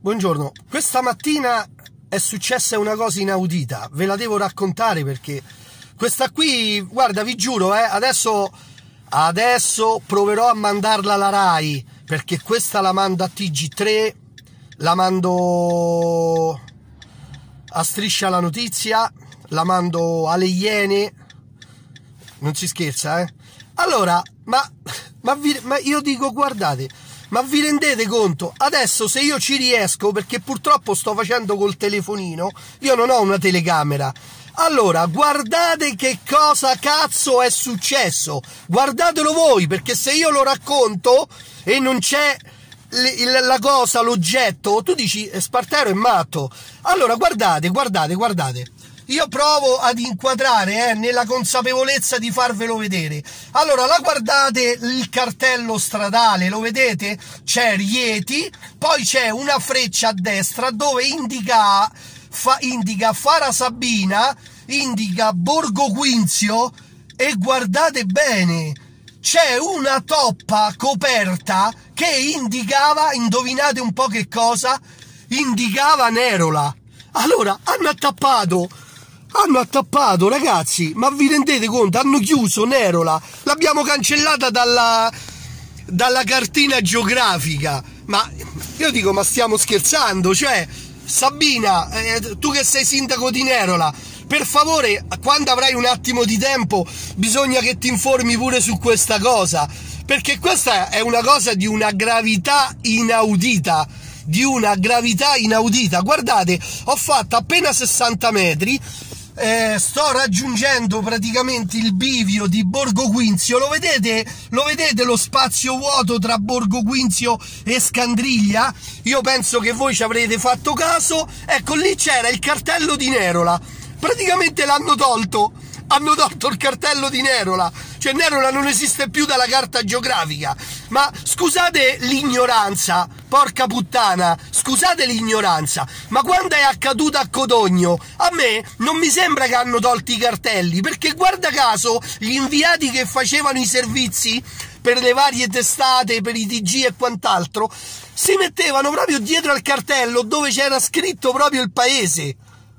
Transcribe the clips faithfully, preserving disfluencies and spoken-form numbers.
Buongiorno, questa mattina è successa una cosa inaudita, ve la devo raccontare perché questa qui, guarda, vi giuro, eh, adesso, adesso proverò a mandarla alla Rai, perché questa la mando a T G tre, la mando a Striscia la Notizia, la mando alle Iene, non si scherza, eh. Allora, ma, ma, vi, ma io dico, guardate, ma vi rendete conto? Adesso se io ci riesco, perché purtroppo sto facendo col telefonino, io non ho una telecamera. Allora, guardate che cosa cazzo è successo. Guardatelo voi, perché se io lo racconto e non c'è la cosa, l'oggetto, tu dici Spartero è matto. Allora, guardate, guardate, guardate. Io provo ad inquadrare eh, nella consapevolezza di farvelo vedere. Allora, la guardate il cartello stradale, lo vedete? C'è Rieti, poi c'è una freccia a destra dove indica, fa, indica Fara Sabina, indica Borgo Quinzio e guardate bene, c'è una toppa coperta che indicava, indovinate un po' che cosa? Indicava Nerola. Allora, hanno attappato... Hanno attappato, ragazzi, ma vi rendete conto? Hanno chiuso Nerola, l'abbiamo cancellata dalla, dalla cartina geografica. Ma io dico, ma stiamo scherzando? Cioè, Sabina, eh, tu che sei sindaco di Nerola, per favore, quando avrai un attimo di tempo, bisogna che ti informi pure su questa cosa, perché questa è una cosa di una gravità inaudita. Di una gravità inaudita. Guardate, ho fatto appena sessanta metri. Eh, sto raggiungendo praticamente il bivio di Borgo Quinzio. Lo vedete? Lo vedete lo spazio vuoto tra Borgo Quinzio e Scandriglia? Io penso che voi ci avrete fatto caso. Ecco, lì c'era il cartello di Nerola. Praticamente l'hanno tolto. Hanno tolto il cartello di Nerola. Cioè Nerola non esiste più dalla carta geografica. Ma scusate l'ignoranza, porca puttana, scusate l'ignoranza, ma quando è accaduto a Codogno, a me non mi sembra che hanno tolto i cartelli, perché guarda caso gli inviati che facevano i servizi per le varie testate, per i T G e quant'altro, si mettevano proprio dietro al cartello dove c'era scritto proprio il paese.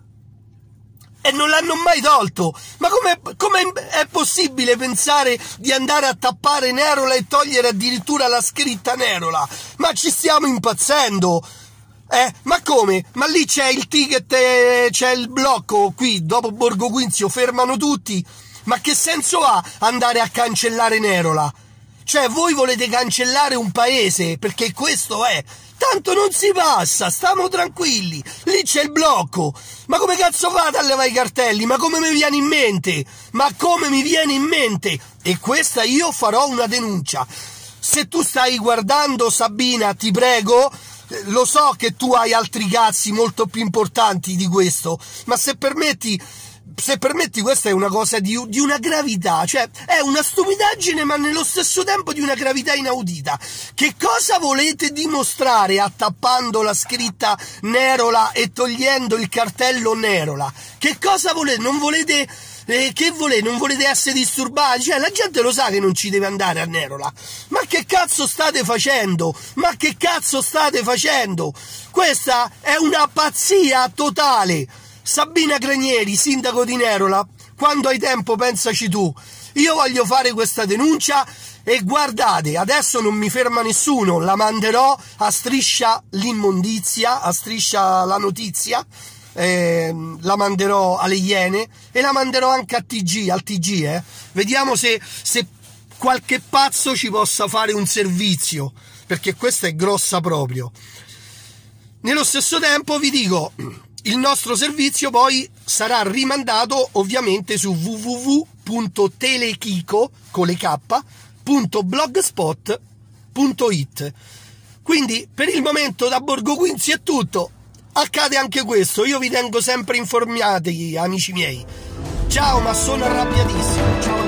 E non l'hanno mai tolto. Ma come è possibile pensare di andare a tappare Nerola e togliere addirittura la scritta Nerola? Ma ci stiamo impazzendo? Eh? Ma come? Ma lì c'è il ticket, c'è il blocco qui, dopo Borgo Quinzio, fermano tutti. Ma che senso ha andare a cancellare Nerola? Cioè, voi volete cancellare un paese, perché questo è... Tanto non si passa, stiamo tranquilli, lì c'è il blocco. Ma come cazzo fate a levare i cartelli? Ma come mi viene in mente? Ma come mi viene in mente? E questa io farò una denuncia. Se tu stai guardando, Sabina, ti prego, lo so che tu hai altri cazzi molto più importanti di questo, ma se permetti... Se permetti, questa è una cosa di, di una gravità, cioè è una stupidaggine ma nello stesso tempo di una gravità inaudita. Che cosa volete dimostrare attappando la scritta Nerola e togliendo il cartello Nerola? Che cosa volete? Non volete... Eh, che volete? Non volete essere disturbati? Cioè la gente lo sa che non ci deve andare a Nerola. Ma che cazzo state facendo? Ma che cazzo state facendo? Questa è una pazzia totale. Sabina Granieri, sindaco di Nerola, quando hai tempo pensaci tu. Io voglio fare questa denuncia e guardate, adesso non mi ferma nessuno, la manderò a Striscia l'immondizia, a Striscia la Notizia, eh, la manderò alle Iene e la manderò anche a T G, al T G, eh. Vediamo se, se qualche pazzo ci possa fare un servizio, perché questa è grossa proprio. Nello stesso tempo vi dico... Il nostro servizio poi sarà rimandato ovviamente su w w w punto telechico con le k punto blogspot punto it. Quindi per il momento da Borgo Quinzio è tutto. Accade anche questo, io vi tengo sempre informati, amici miei. Ciao, ma sono arrabbiatissimo. Ciao.